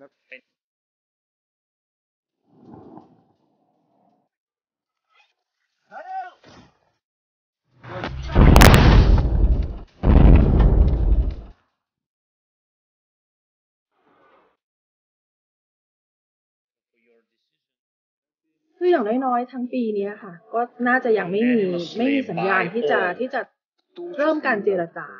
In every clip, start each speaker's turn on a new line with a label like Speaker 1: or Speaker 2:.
Speaker 1: ครับ
Speaker 2: คืออย่างน้อยๆทั้งปีนี้ค่ะก็น่าจะยังไม่มีสัญญาณที่จะเริ่มการเจรจา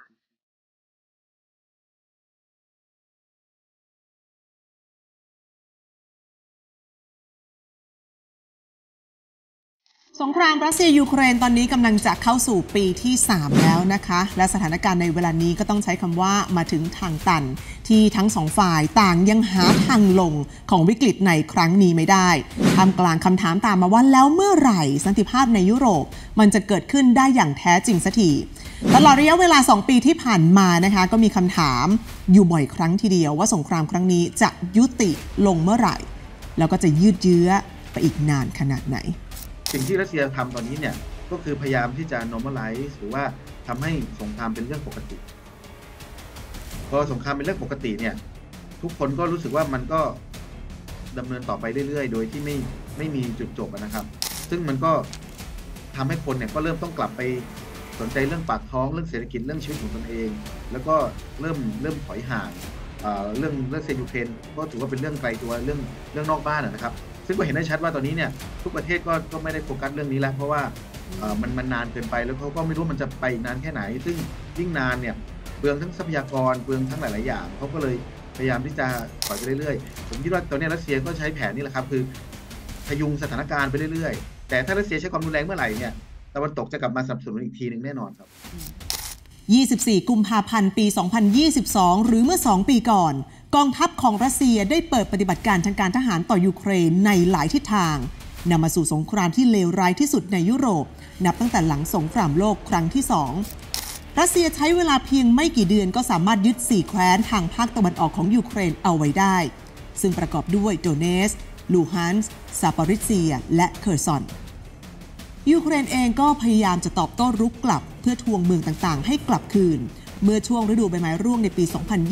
Speaker 3: สงครามรัสเซียยูเครนตอนนี้กำลังจะเข้าสู่ปีที่3แล้วนะคะและสถานการณ์ในเวลานี้ก็ต้องใช้คำว่ามาถึงทางตันที่ทั้งสองฝ่ายต่างยังหาทางลงของวิกฤตในครั้งนี้ไม่ได้ท่ามกลางคำถามตามมาว่าแล้วเมื่อไหร่สันติภาพในยุโรปมันจะเกิดขึ้นได้อย่างแท้จริงสักทีตลอดระยะเวลา2 ปีที่ผ่านมานะคะก็มีคำถามอยู่บ่อยครั้งทีเดียวว่าสงครามครั้งนี้จะยุติลงเมื่อไหร่แล้วก็จะยืดเยื้อไปอีกนานขนาดไหน
Speaker 1: สิ่งที่รัสเซียทำตอนนี้เนี่ยก็คือพยายามที่จะ normalize หรือว่าทำให้สงครามเป็นเรื่องปกติพอสงครามเป็นเรื่องปกติเนี่ยทุกคนก็รู้สึกว่ามันก็ดำเนินต่อไปเรื่อยๆโดยที่ไม่มีจุดจบนะครับซึ่งมันก็ทำให้คนเนี่ยก็เริ่มต้องกลับไปสนใจเรื่องปากท้องเรื่องเศรษฐกิจเรื่องชีวิตของตนเองแล้วก็เริ่มถอยห่างเรื่องรัสเซียยูเครนก็ถือว่าเป็นเรื่องไกลตัวเรื่องนอกบ้านนะครับซึ่งก็เห็นได้ชัดว่าตอนนี้เนี่ยทุกประเทศก็ไม่ได้โฟกัสเรื่องนี้แล้วเพราะว่ามันนานเกินไปแล้วเขาก็ไม่รู้มันจะไปนานแค่ไหนซึ่งยิ่งนานเนี่ยเปลืองทั้งทรัพยากรเปลืองทั้งหลายๆอย่างเขาก็เลยพยายามที่จะถอยไปเรื่อยๆผมคิดว่าตอนนี้รัสเซียก็ใช้แผนนี้แหละครับคือพยุงสถานการณ์ไปเรื่อยๆแต่ถ้ารัสเซียใช้ความรุนแรงเมื่อไหร่เนี่ยตะวันตกจะกลับมาสนับสนุนอีกทีนึงแน่นอนครับ
Speaker 3: 24 กุมภาพันธ์ ปี 2022 หรือเมื่อ 2 ปีก่อนกองทัพของรัสเซียได้เปิดปฏิบัติการทางการทหารต่อยูเครนในหลายทิศทางนำมาสู่สงครามที่เลวร้ายที่สุดในยุโรปนับตั้งแต่หลังสงครามโลกครั้งที่ 2 รัสเซียใช้เวลาเพียงไม่กี่เดือนก็สามารถยึด4 แคว้นทางภาคตะวันออกของยูเครนเอาไว้ได้ซึ่งประกอบด้วยโดเนสลูฮันส์ซาปอริเซียและเคอร์ซอนยูเครนเองก็พยายามจะตอบโต้รุกกลับเพื่อทวงเมืองต่างๆให้กลับคืนเมื่อช่วงฤดูใบไม้ร่วงในปี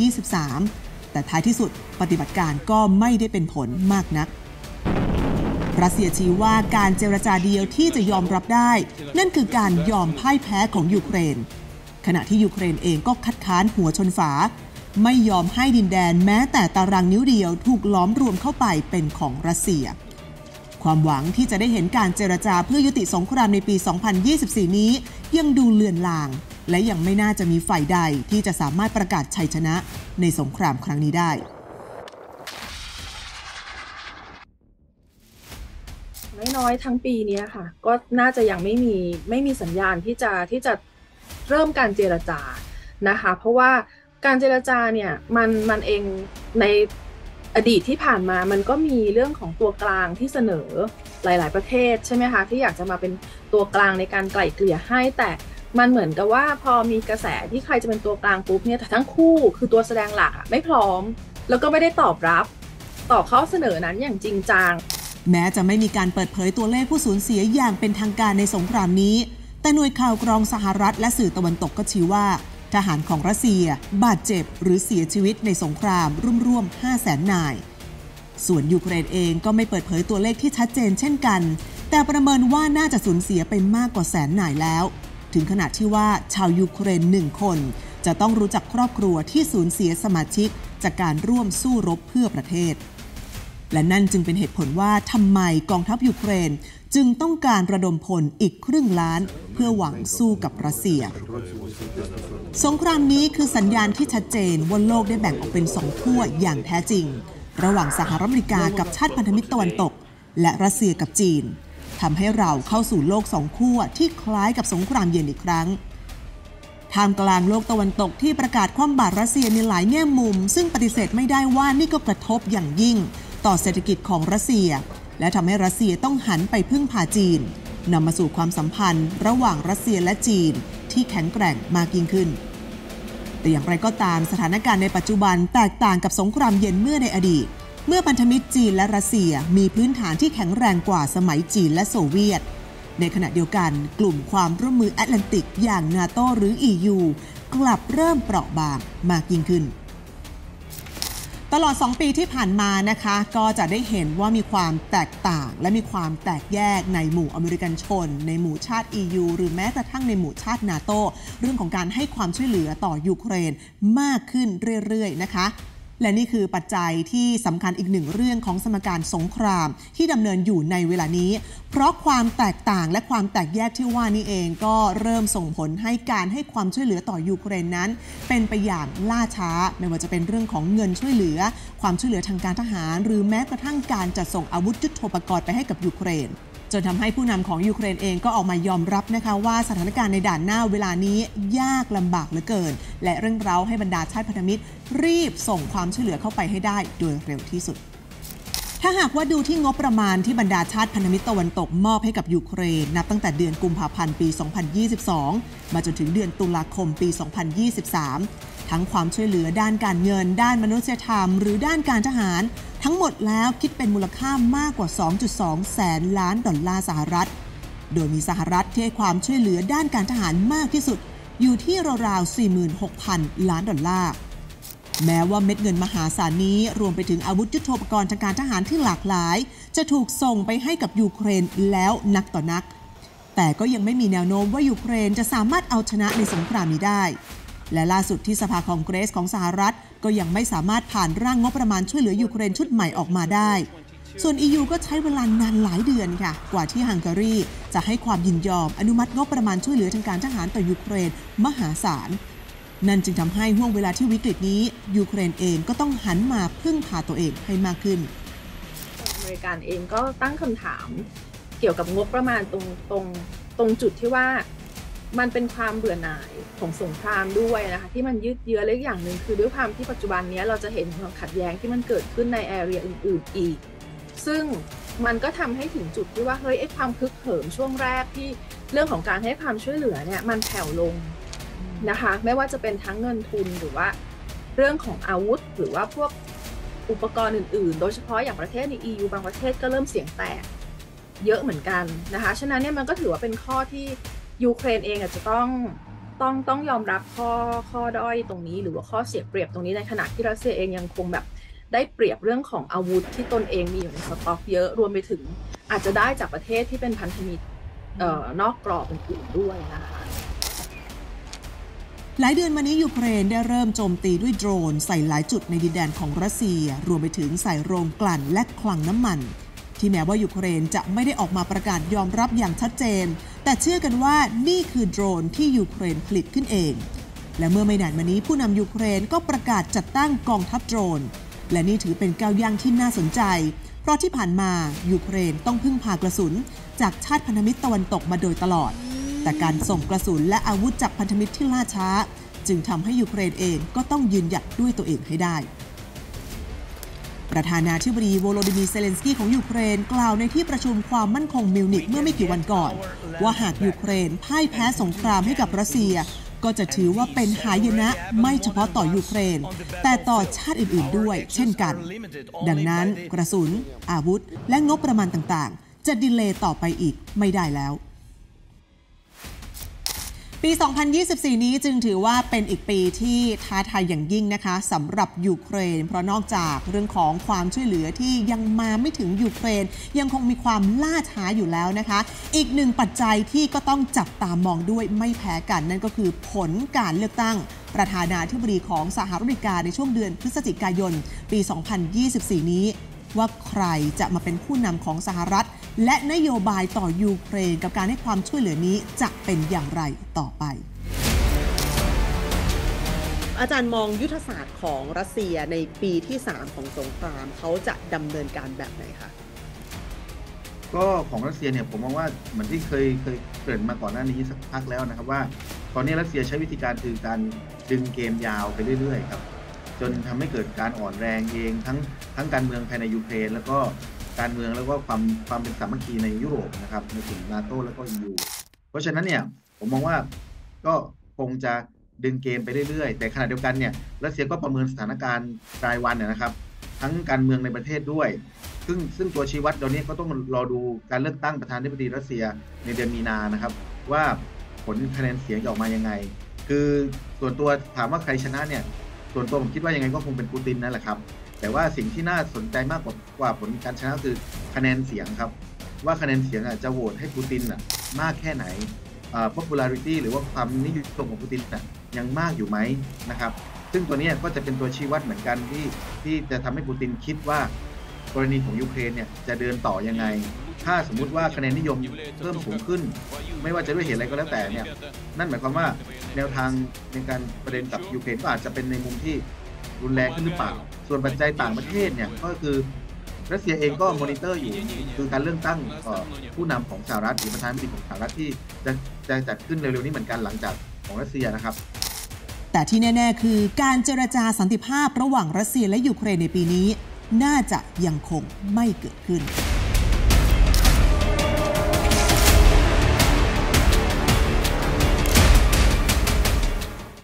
Speaker 3: 2023 แต่ท้ายที่สุดปฏิบัติการก็ไม่ได้เป็นผลมากนักรัสเซียชี้ว่าการเจรจาเดียวที่จะยอมรับได้นั่นคือการยอมพ่ายแพ้ของยูเครนขณะที่ยูเครนเองก็คัดค้านหัวชนฝาไม่ยอมให้ดินแดนแม้แต่ตารางนิ้วเดียวถูกล้อมรวมเข้าไปเป็นของรัสเซียความหวังที่จะได้เห็นการเจรจาเพื่อยุติสงครามในปี 2024 นี้ยังดูเลือนลางและยังไม่น่าจะมีฝ่ายใดที่จะสามารถประกาศชัยชนะในสงครามครั้งนี้ได้
Speaker 2: น้อยๆทั้งปีนี้ค่ะก็น่าจะยังไม่มีสัญญาณที่จะเริ่มการเจรจานะคะเพราะว่าการเจรจาเนี่ยมันเองในอดีตที่ผ่านมามันก็มีเรื่องของตัวกลางที่เสนอหลายๆประเทศใช่ไหมคะที่อยากจะมาเป็นตัวกลางในการไกล่เกลี่ยให้แต่มันเหมือนกับว่าพอมีกระแสที่ใครจะเป็นตัวกลางปุ๊บเนี่ยแต่ทั้งคู่คือตัวแสดงหลักไม่พร้อมแล้วก็ไม่ได้ตอบรับต่อข้อเสนอนั้นอย่างจริงจัง
Speaker 3: แม้จะไม่มีการเปิดเผยตัวเลขผู้สูญเสียอย่างเป็นทางการในสงครามนี้แต่หน่วยข่าวกรองสหรัฐและสื่อตะวันตกก็ชี้ว่าทหารของรัสเซียบาดเจ็บหรือเสียชีวิตในสงครามร่วม 500,000 นายส่วนยูเครนเองก็ไม่เปิดเผยตัวเลขที่ชัดเจนเช่นกันแต่ประเมินว่าน่าจะสูญเสียไปมากกว่า100,000 นายแล้วถึงขนาดที่ว่าชาวยูเครน1 คนจะต้องรู้จักครอบครัวที่สูญเสียสมาชิกจากการร่วมสู้รบเพื่อประเทศและนั่นจึงเป็นเหตุผลว่าทำไมกองทัพยูเครนจึงต้องการระดมพลอีก250,000เพื่อหวังสู้กับรัสเซียสงครามนี้คือสัญญาณที่ชัดเจนว่าโลกได้แบ่งออกเป็น2 ขั้วอย่างแท้จริงระหว่างสหรัฐอเมริกากับชาติพันธมิตรตะวันตกและรัสเซียกับจีนทำให้เราเข้าสู่โลก2 ขั้วที่คล้ายกับสงครามเย็นอีกครั้งท่ามกลางโลกตะวันตกที่ประกาศคว่ำบาตรรัสเซียในหลายแง่มุมซึ่งปฏิเสธไม่ได้ว่านี่ก็กระทบอย่างยิ่งต่อเศรษฐกิจของรัสเซียและทำให้รัสเซียต้องหันไปพึ่งพาจีนนำมาสู่ความสัมพันธ์ระหว่างรัสเซียและจีนที่แข็งแกร่งมากยิ่งขึ้นแต่อย่างไรก็ตามสถานการณ์ในปัจจุบันแตกต่างกับสงครามเย็นเมื่อในอดีตเมื่อพันธมิตรจีนและรัสเซียมีพื้นฐานที่แข็งแรงกว่าสมัยจีนและโซเวียตในขณะเดียวกันกลุ่มความร่วมมือแอตแลนติกอย่างนาโตหรือ EU กลับเริ่มเปราะบางมากยิ่งขึ้นตตลอด2ปีที่ผ่านมานะคะก็จะได้เห็นว่ามีความแตกต่างและมีความแตกแยกในหมู่อเมริกันชนในหมู่ชาติ EU หรือแม้กระทั่งในหมู่ชาตินาโตเรื่องของการให้ความช่วยเหลือต่อยูเครนมากขึ้นเรื่อยๆนะคะและนี่คือปัจจัยที่สำคัญอีกหนึ่งเรื่องของสมการสงครามที่ดำเนินอยู่ในเวลานี้เพราะความแตกต่างและความแตกแยกที่ว่านี้เองก็เริ่มส่งผลให้การให้ความช่วยเหลือต่อยูเครนนั้นเป็นไปอย่างล่าช้าไม่ว่าจะเป็นเรื่องของเงินช่วยเหลือความช่วยเหลือทางการทหารหรือแม้กระทั่งการจัดส่งอาวุธยุทโธปกรณ์ไปให้กับยูเครนจนทำให้ผู้นำของยูเครนเองก็ออกมายอมรับนะคะว่าสถานการณ์ในด่านหน้าเวลานี้ยากลำบากเหลือเกินและเร่งเร้าให้บรรดาชาติพันธมิตรรีบส่งความช่วยเหลือเข้าไปให้ได้โดยเร็วที่สุดถ้าหากว่าดูที่งบประมาณที่บรรดาชาติพันธมิตรตะวันตกมอบให้กับยูเครนนับตั้งแต่เดือนกุมภาพันธ์ปี 2022 มาจนถึงเดือนตุลาคมปี 2023 ทั้งความช่วยเหลือด้านการเงินด้านมนุษยธรรมหรือด้านการทหารทั้งหมดแล้วคิดเป็นมูลค่ามากกว่า 2.2 แสนล้านดอลลาร์สหรัฐโดยมีสหรัฐที่ให้ความช่วยเหลือด้านการทหารมากที่สุดอยู่ที่ราวๆ 46,000 ล้านดอลลาร์แม้ว่าเม็ดเงินมหาศาลนี้รวมไปถึงอาวุธยุทโธปกรณ์ทางการทหารที่หลากหลายจะถูกส่งไปให้กับยูเครนแล้วนักต่อนักแต่ก็ยังไม่มีแนวโน้มว่ายูเครนจะสามารถเอาชนะในสงครามนี้ได้และล่าสุดที่สภาคองเกรสของสหรัฐก็ยังไม่สามารถผ่านร่างงบประมาณช่วยเหลือยูเครนชุดใหม่ออกมาได้ส่วน EU ก็ใช้เวลานานหลายเดือนค่ะกว่าที่ฮังการีจะให้ความยินยอมอนุมัติงบประมาณช่วยเหลือทางการทหารต่อยูเครนมหาศาลนั่นจึงทำให้ห่วงเวลาที่วิกฤตนี้ยูเครนเองก็ต้องหันมาพึ่งพาตัวเองให้มากขึ้น
Speaker 2: อเมริกันเองก็ตั้งคำถามเกี่ยวกับงบประมาณตรงจุดที่ว่ามันเป็นความเบื่อหน่ายของสงครามด้วยนะคะที่มันยืดเยื้อและอย่างหนึ่งคือด้วยความที่ปัจจุบันนี้เราจะเห็นความขัดแย้งที่มันเกิดขึ้นในแอเรียอื่นๆอีกซึ่งมันก็ทำให้ถึงจุดที่ว่าเฮ้ยไอ้ความคึกเหิมช่วงแรกที่เรื่องของการให้ความช่วยเหลือเนี่ยมันแผ่วลงนะคะไม่ว่าจะเป็นทั้งเงินทุนหรือว่าเรื่องของอาวุธหรือว่าพวกอุปกรณ์อื่นๆโดยเฉพาะอย่างประเทศใน EU บางประเทศก็เริ่มเสียงแตกเยอะเหมือนกันนะคะฉะนั้นเนี่ยมันก็ถือว่าเป็นข้อที่ยูเครนเองอาจจะต้องยอมรับข้อด้อยตรงนี้หรือว่าข้อเสียเปรียบตรงนี้ในขณะที่รัสเซียเองยังคงแบบได้เปรียบเรื่องของอาวุธที่ตนเองมีอยู่ในสต็อกเยอะรวมไปถึงอาจจะได้จากประเทศที่เป็นพันธมิตรนอกกรอบอื่นๆด้วยนะคะ
Speaker 3: หลายเดือนมานี้ยูเครนได้เริ่มโจมตีด้วยโดรนใส่หลายจุดในดินแดนของรัสเซียรวมไปถึงใส่โรงกลั่นและคลังน้ำมันที่แม้ว่ายูเครนจะไม่ได้ออกมาประกาศยอมรับอย่างชัดเจนแต่เชื่อกันว่านี่คือโดรนที่ยูเครนผลิตขึ้นเองและเมื่อไม่นานมานี้ผู้นำยูเครนก็ประกาศจัดตั้งกองทัพโดรนและนี่ถือเป็นก้าวย่างที่น่าสนใจเพราะที่ผ่านมายูเครนต้องพึ่งพากระสุนจากชาติพันธมิตรตะวันตกมาโดยตลอดแต่การส่งกระสุนและอาวุธจากพันธมิตรที่ล่าช้าจึงทำให้ยูเครนเองก็ต้องยืนหยัดด้วยตัวเองให้ได้ประธานาธิบดีโวโลดิมีร์ เซเลนสกี้ของยูเครนกล่าวในที่ประชุมความมั่นคงมิวนิกเมื่อไม่กี่วันก่อนว่าหากยูเครนพ่ายแพ้สงครามให้กับรัสเซียก็จะถือว่าเป็นหายนะไม่เฉพาะต่อยูเครนแต่ต่อชาติอื่นๆด้วยเช่นกันดังนั้นกระสุนอาวุธและงบประมาณต่างๆจะดีเลย์ต่อไปอีกไม่ได้แล้วปี 2024 นี้จึงถือว่าเป็นอีกปีที่ท้าทายอย่างยิ่งนะคะสำหรับยูเครนเพราะนอกจากเรื่องของความช่วยเหลือที่ยังมาไม่ถึงยูเครนยังคงมีความล่าช้าอยู่แล้วนะคะอีกหนึ่งปัจจัยที่ก็ต้องจับตามองด้วยไม่แพ้กันนั่นก็คือผลการเลือกตั้งประธานาธิบดีของสหรัฐอเมริกาในช่วงเดือนพฤศจิกายนปี 2024 นี้ว่าใครจะมาเป็นผู้นำของสหรัฐและนโยบายต่อยูเครนกับการให้ความช่วยเหลือนี้จะเป็นอย่างไรต่อไปอาจารย์มองยุทธศาสตร์ของรัสเซียในปีที่3ของสงครามเขาจะดำเนินการแบบไหนคะ
Speaker 1: ก็ของรัสเซียเนี่ยผมมองว่าเหมือนที่เคยเกริ่นมาก่อนหน้านี้สักพักแล้วนะครับว่าตอนนี้รัสเซียใช้วิธีการคือการดึงเกมยาวไปเรื่อยๆครับจนทำให้เกิดการอ่อนแรงเองทั้งการเมืองภายในยูเครนแล้วก็การเมืองแล้วก็ความเป็นสามัคคีในยุโรปนะครับในกลุ่มนาโต้แล้วก็ EU เพราะฉะนั้นเนี่ยผมมองว่าก็คงจะดึงเกมไปเรื่อยๆแต่ขณะเดียวกันเนี่ยรัสเซียก็ประเมินสถานการณ์รายวันนะครับทั้งการเมืองในประเทศด้วยซึ่งตัวชี้วัดตอนนี้ก็ต้องรอดูการเลือกตั้งประธานาธิบดีรัสเซียในเดือนมีนานะครับว่าผลคะแนนเสียงจะออกมายังไงคือส่วนตัวถามว่าใครชนะเนี่ยส่วนตัวผมคิดว่ายังไงก็คงเป็นปูตินนั่นแหละครับแต่ว่าสิ่งที่น่าสนใจมากกว่าผลการชนะคือคะแนนเสียงครับว่าคะแนนเสียงจะโหวตให้ปูตินมากแค่ไหนpopularity หรือว่าความนิยมของปูตินยังมากอยู่ไหมนะครับซึ่งตัวนี้ก็จะเป็นตัวชี้วัดเหมือนกันที่จะทำให้ปูตินคิดว่ากรณีของยูเครนเนี่ยจะเดินต่อยังไงถ้าสมมุติว่าคะแนนนิยมเพิ่มสูงขึ้นไม่ว่าจะด้วยเหตุอะไรก็แล้วแต่เนี่ยนั่นหมายความว่าแนวทางในการประเด็นกับยูเครนก็อาจจะเป็นในมุมที่รุนแรงขึ้นหรือเปล่าส่วนปัจจัยต่างประเทศเนี่ยก็คือรัสเซียเองก็มอนิเตอร์อยู่คือการเลือกตั้งผู้นำของสหรัฐหรือประธานาธิบดีของสหรัฐที่จะจัดขึ้นเร็วๆนี้เหมือนกันหลังจากของรัสเซียนะครับ
Speaker 3: แต่ที่แน่ๆคือการเจรจาสันติภาพระหว่างรัสเซียและยูเครนในปีนี้น่าจะยังคงไม่เกิดขึ้น